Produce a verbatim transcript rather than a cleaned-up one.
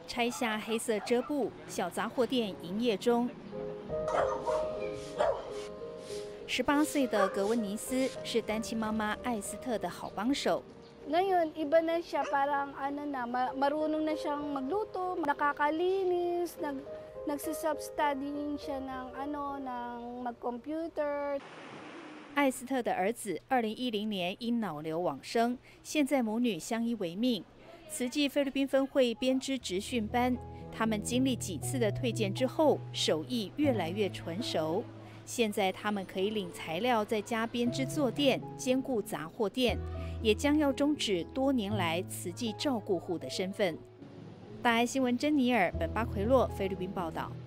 拆下黑色遮布，小杂货店营业中。十八岁的格温尼斯是单亲妈妈艾斯特的好帮手。 Ngayon, iba na siya, parang ano na, marunong na siyang magluto, nakakalinis, nag, nagsiself-studying siya ng ano, ng mag-computer. 艾斯特的儿子二零一零年因脑瘤往生，现在母女相依为命。慈济菲律宾分会编织职训班，他们经历几次的退荐之后，手艺越来越纯熟。 现在他们可以领材料在家编织坐垫，兼顾杂货店，也将要终止多年来慈济照顾户的身份。大爱新闻珍妮尔、本巴奎洛菲律宾报道。